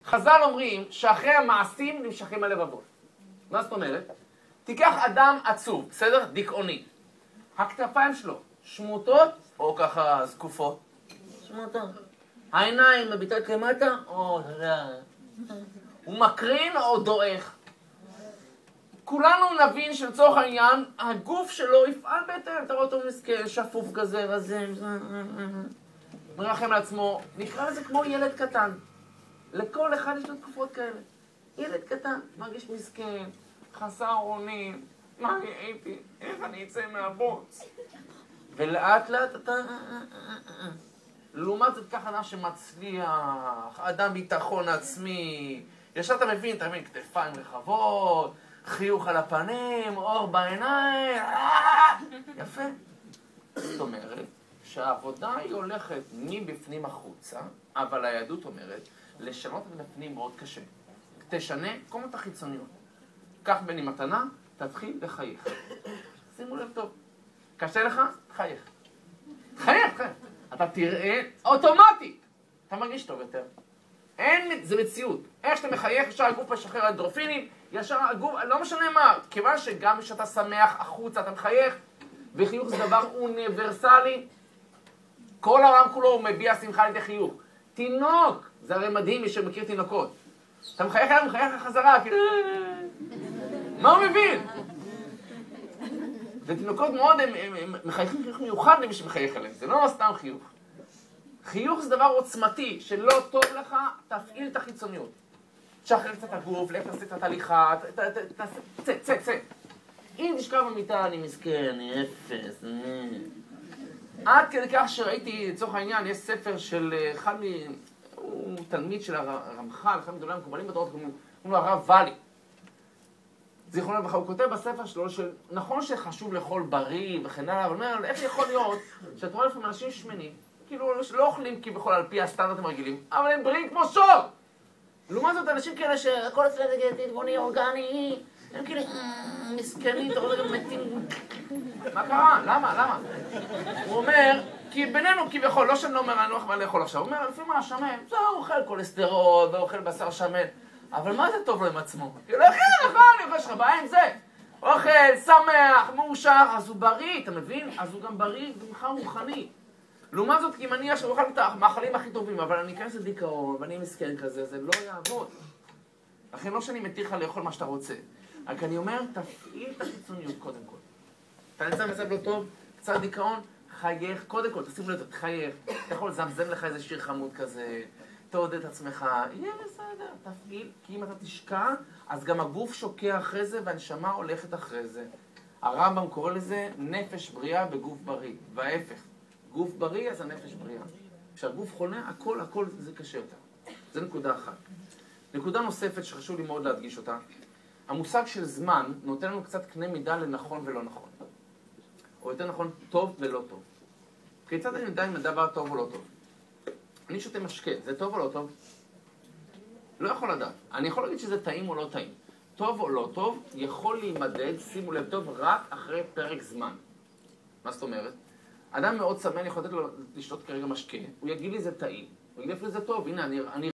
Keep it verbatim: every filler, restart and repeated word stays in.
חז"ל אומרים שאחרי המעשים נמשכים הלבבות. מה זאת אומרת? תיקח אדם עצוב, בסדר? דיכאוני. הכתפיים שלו שמוטות או ככה זקופות? שמוטות. העיניים מביטות למטה או... הוא מקרין או דועך? כולנו נבין שלצורך העניין הגוף שלו יפעל בהתאם. אתה רואה אותו מסכן, שפוף כזה, רזם, מרחם על עצמו. נקרא לזה כמו ילד קטן. לכל אחד יש לו תקופות כאלה. ילד קטן, מרגיש מסכן, חסר אונים, מה אני הייתי? איך אני אצא מהבוץ? ולאט לאט אתה... לעומת זאת ככה אדם שמצליח, אדם ביטחון עצמי, ישר אתה מבין, אתה מבין, כתפיים רחבות, חיוך על הפנים, אור בעיניים, יפה. זאת אומרת שהעבודה היא הולכת מבפנים החוצה, אבל היהדות אומרת, לשנות את הפנים מאוד קשה. תשנה כל את החיצוניות. קח בני מתנה, תתחיל לחייך. שימו לב טוב. קשה לך? חייך. חייך, חייך. אתה תראה אוטומטית. אתה מרגיש טוב יותר. אין, זה מציאות. איך שאתה מחייך, ישר הגוף משחרר אנדרופינים, ישר הגוף, לא משנה מה. כיוון שגם כשאתה שמח החוצה, אתה מחייך, וחיוך זה דבר אוניברסלי. כל העולם כולו מביע שמחה על ידי חיוך. תינוק, זה הרי מדהים מי שמכיר תינוקות. אתה מחייך עליו, מחייך לחזרה, כאילו... מה הוא מבין? ותינוקות מאוד, הם, הם, הם מחייכים חיוך מיוחד למי שמחייך עליהם, זה לא סתם חיוך. חיוך זה דבר עוצמתי, שלא טוב לך, תפעיל את החיצוניות. תשחרר קצת הגוף, לך תעשה קצת הליכה, צא, צא, צא. אם תשכב במיטה, אני מסכן, אני אפס. עד כדי כך שראיתי, לצורך העניין, יש ספר של אחד מ... הוא תלמיד של הרמח"ל, אחד מגדולי המקובלים בתורות, קוראים לו הרב ואלי. זיכרונו לברכה, הוא כותב בספר שלו שנכון שחשוב לאכול בריא וכן הלאה, אבל אומר, איך יכול להיות שאת רואה לפעמים אנשים שמנים, כאילו לא אוכלים כביכול על פי הסטנדרטים הרגילים, אבל הם בריאים כמו שור! לעומת זאת, אנשים כאלה שהכל אצלם זה טבעוני, אורגני, הם כאילו מסכנים, אתה רואה גם מתים. מה קרה? למה? למה? הוא אומר, כי בינינו כביכול, לא שאני לא אומר, אני לא יכול לאכול עכשיו, הוא אומר, לפעמים מה שמן, זה אוכל כולסטרול ואוכל בשר שמן, אבל מה זה טוב לו עם עצמו? כאילו, אחי, נכון, אני אוכל שלך בעין זה. אוכל, שמח, מאושר, אז הוא בריא, אתה מבין? אז הוא גם בריא ומחר רוחני. לעומת זאת, אם אני עכשיו אוכל את המאכלים הכי טובים, אבל אני אכנס לדיכאון ואני מסכן כזה, זה לא יעבוד. לכן לא שאני מתיר לך לאכול מה שאתה רוצה, רק אני אומר, תפעיל את החיצוניות קודם כל. אתה נמצא במצב לא טוב, קצת דיכאון, חייך, קודם כל, תשימו לב, תחייך, אתה יכול לזמזם לך איזה שיר חמוד כזה, תעודד את עצמך, יהיה בסדר, תפעיל, כי אם אתה תשקע, אז גם הגוף שוקע אחרי זה והנשמה הולכת אחרי זה. הרמב"ם קורא לזה נפש בריאה בגוף בריא, וההפך, גוף בריא אז הנפש בריאה. כשהגוף חולה, הכל, הכל זה קשה יותר. זה נקודה אחת. נקודה נוספת שחשוב לי מאוד להדגיש אותה, המושג של זמן נותן לנו קצת קנה מידה לנכון ולא נכון. או יותר נכון, טוב ולא טוב. כיצד אני יודע אם הדבר טוב או לא טוב? אני שותה משקה, זה טוב או לא טוב? לא יכול לדעת. אני יכול להגיד שזה טעים או לא טעים. טוב או לא טוב יכול להימדד, שימו לב טוב, רק אחרי פרק זמן. מה זאת אומרת? אדם מאוד צמא, אני יכול לתת לו לשתות כרגע משקה, הוא יגיד לי זה טעים. הוא יגיד לי זה טוב, הנה אני... אני